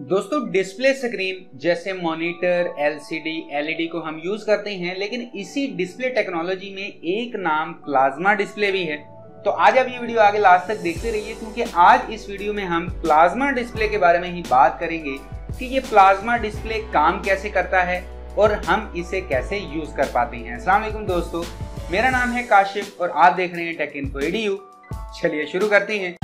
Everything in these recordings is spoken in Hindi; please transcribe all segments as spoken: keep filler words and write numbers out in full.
दोस्तों डिस्प्ले स्क्रीन जैसे मॉनिटर, एलसीडी, एलईडी को हम यूज करते हैं, लेकिन इसी डिस्प्ले टेक्नोलॉजी में एक नाम प्लाज्मा डिस्प्ले भी है। तो आज आप ये वीडियो आगे लास्ट तक देखते रहिए, क्योंकि आज इस वीडियो में हम प्लाज्मा डिस्प्ले के बारे में ही बात करेंगे कि ये प्लाज्मा डिस्प्ले काम कैसे करता है और हम इसे कैसे यूज कर पाते हैं। अस्सलाम वालेकुम दोस्तों, मेरा नाम है काशिफ और आप देख रहे हैं टेक इन्फो एडीयू। चलिए शुरू करते हैं।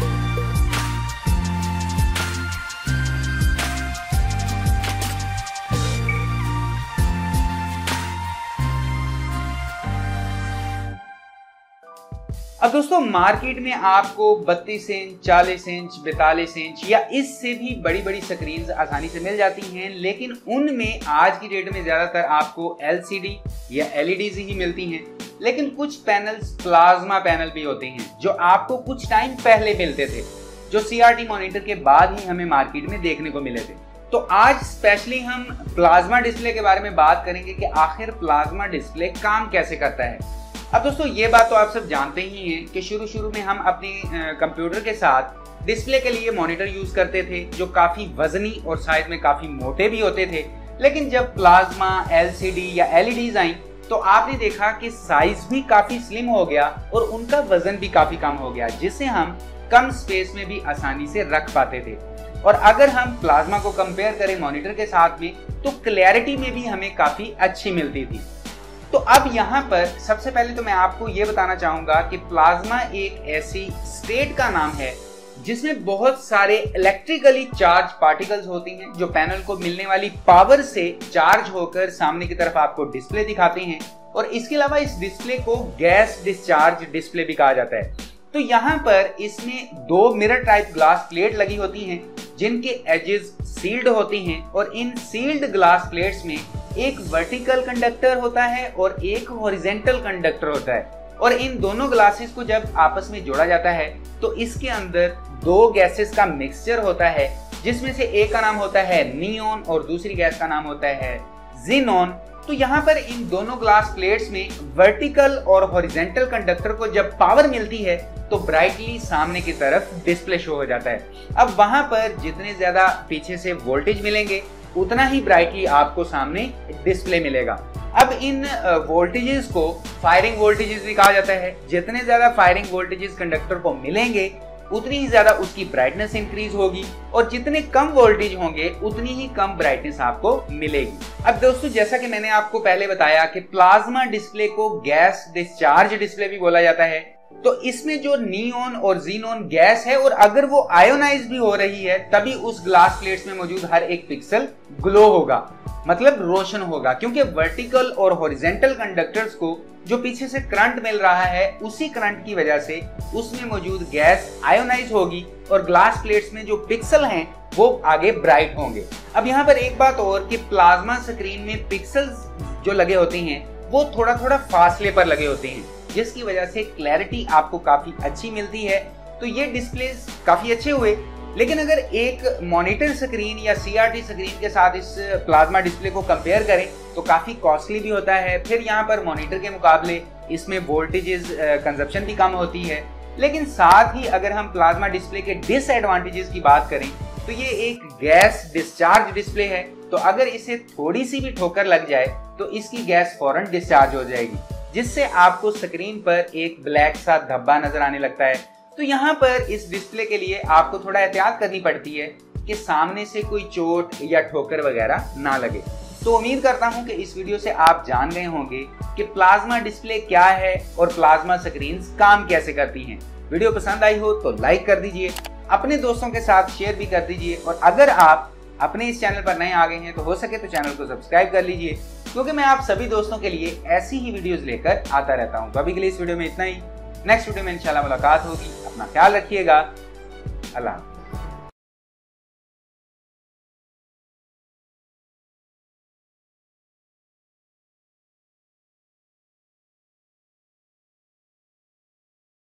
अब दोस्तों मार्केट में आपको बत्तीस इंच, चालीस इंच, बैतालीस इंच या इससे भी बड़ी बड़ी स्क्रीन आसानी से मिल जाती हैं, लेकिन उनमें आज की डेट में ज्यादातर आपको एलसीडी या एलईडी ही मिलती हैं। लेकिन कुछ पैनल्स प्लाज्मा पैनल भी होते हैं जो आपको कुछ टाइम पहले मिलते थे, जो सीआरटी मॉनिटर के बाद ही हमें मार्केट में देखने को मिले थे। तो आज स्पेशली हम प्लाज्मा डिस्प्ले के बारे में बात करेंगे कि आखिर प्लाज्मा डिस्प्ले काम कैसे करता है। अब दोस्तों ये बात तो आप सब जानते ही हैं कि शुरू शुरू में हम अपने कंप्यूटर के साथ डिस्प्ले के लिए मॉनिटर यूज करते थे, जो काफी वजनी और साइज में काफी मोटे भी होते थे। लेकिन जब प्लाज्मा, एलसीडी या एलईडीज आई तो आपने देखा कि साइज भी काफी स्लिम हो गया और उनका वजन भी काफी कम हो गया, जिससे हम कम स्पेस में भी आसानी से रख पाते थे। और अगर हम प्लाज्मा को कंपेयर करें मॉनिटर के साथ में, तो क्लैरिटी में भी हमें काफी अच्छी मिलती थी। तो अब यहाँ पर सबसे पहले तो मैं आपको ये बताना चाहूंगा कि प्लाज्मा एक ऐसी स्टेट का नाम है जिसमें बहुत सारे इलेक्ट्रिकली चार्ज पार्टिकल्स होती हैं, जो पैनल को मिलने वाली पावर से चार्ज होकर सामने की तरफ आपको डिस्प्ले दिखाते हैं। और इसके अलावा इस डिस्प्ले को गैस डिस्चार्ज डिस्प्ले भी कहा जाता है। तो यहाँ पर इसमें दो मिरर टाइप ग्लास प्लेट लगी होती हैं, जिनके एजेस सील्ड होती हैं, और इन सील्ड ग्लास प्लेट्स में एक वर्टिकल कंडक्टर होता है और एक हॉरिजेंटल कंडक्टर होता है। और इन दोनों ग्लासेस को जब आपस में जोड़ा जाता है तो इसके अंदर दो गैसेस का मिक्सचर होता है, जिसमें से एक का नाम होता है नियोन और दूसरी गैस का नाम होता है ज़ीनॉन। तो यहाँ पर इन दोनों ग्लास प्लेट्स में वर्टिकल और हॉरिजेंटल कंडक्टर को जब पावर मिलती है तो ब्राइटली सामने की तरफ डिस्प्ले शो हो जाता है। अब वहां पर जितने ज्यादा पीछे से वोल्टेज मिलेंगे उतना ही ब्राइटली आपको सामने डिस्प्ले मिलेगा। अब इन वोल्टेजेस को फायरिंग वोल्टेजेस भी कहा जाता है। जितने ज्यादा फायरिंग वोल्टेजेस कंडक्टर को मिलेंगे उतनी ही ज्यादा उसकी ब्राइटनेस इंक्रीज होगी, और जितने कम वोल्टेज होंगे उतनी ही कम ब्राइटनेस आपको मिलेगी। अब दोस्तों जैसा कि मैंने आपको पहले बताया कि प्लाज्मा डिस्प्ले को गैस डिस्चार्ज डिस्प्ले भी बोला जाता है। तो इसमें जो नियोन और ज़ीनॉन गैस है, और अगर वो आयोनाइज भी हो रही है, तभी उस ग्लास प्लेट्स में मौजूद हर एक पिक्सल ग्लो होगा, मतलब रोशन होगा, क्योंकि वर्टिकल और हॉरिजेंटल कंडक्टर्स को जो पीछे से करंट मिल रहा है, उसी करंट की वजह से उसमें मौजूद गैस आयोनाइज होगी और ग्लास प्लेट्स में जो पिक्सल हैं वो आगे ब्राइट होंगे। अब यहाँ पर एक बात और कि प्लाज्मा स्क्रीन में पिक्सल्स जो लगे होते हैं वो थोड़ा थोड़ा फासले पर लगे होते हैं, जिसकी वजह से क्लैरिटी आपको काफी अच्छी मिलती है। तो ये डिस्प्लेस काफी अच्छे हुए। लेकिन अगर एक मॉनिटर स्क्रीन या सीआरटी स्क्रीन के साथ इस प्लाज्मा डिस्प्ले को कंपेयर करें तो काफी कॉस्टली भी होता है। फिर यहाँ पर मॉनिटर के मुकाबले इसमें वोल्टेजेस कंजप्शन भी कम होती है। लेकिन साथ ही अगर हम प्लाज्मा डिस्प्ले के डिसएडवांटेजेस की बात करें तो ये एक गैस डिस्चार्ज डिस्प्ले है। तो अगर इसे थोड़ी सी भी ठोकर लग जाए तो इसकी गैस फौरन डिस्चार्ज हो जाएगी, जिससे आपको स्क्रीन पर एक ब्लैक सा धब्बा नजर आने लगता है। तो यहाँ पर इस डिस्प्ले के लिए आपको थोड़ा एहतियात करनी पड़ती है कि सामने से कोई चोट या ठोकर वगैरह ना लगे। तो उम्मीद करता हूँ कि इस वीडियो से आप जान गए होंगे कि प्लाज्मा डिस्प्ले क्या है और प्लाज्मा स्क्रीन काम कैसे करती हैं। वीडियो पसंद आई हो तो लाइक कर दीजिए, अपने दोस्तों के साथ शेयर भी कर दीजिए, और अगर आप अपने इस चैनल पर नए आ गए हैं तो हो सके तो चैनल को सब्सक्राइब कर लीजिए, क्योंकि मैं आप सभी दोस्तों के लिए ऐसी ही वीडियोस लेकर आता रहता हूं। तो अभी के लिए इस वीडियो में इतना ही। नेक्स्ट वीडियो में इंशाल्लाह मुलाकात होगी। अपना ख्याल रखिएगा। अल्लाह।